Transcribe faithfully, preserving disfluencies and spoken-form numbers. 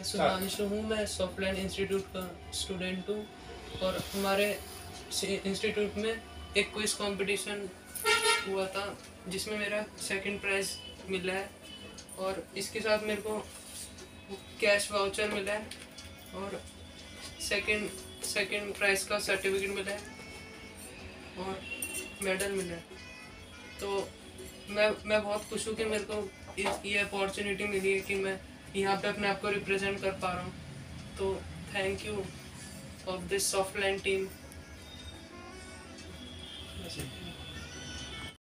सुधांशु हूँ, मैं सॉफ्टलैंड इंस्टीट्यूट का स्टूडेंट हूँ और हमारे इंस्टीट्यूट में एक क्विज कंपटीशन हुआ था जिसमें मेरा सेकंड प्राइज़ मिला है और इसके साथ मेरे को कैश वाउचर मिला है और सेकंड सेकंड प्राइज़ का सर्टिफिकेट मिला है और मेडल मिला है। तो मैं मैं बहुत खुश हूँ कि मेरे को ये अपॉर्चुनिटी मिली है कि मैं यहाँ पे अपने आप को रिप्रेजेंट कर पा रहा हूँ। तो thank you of this Softland team.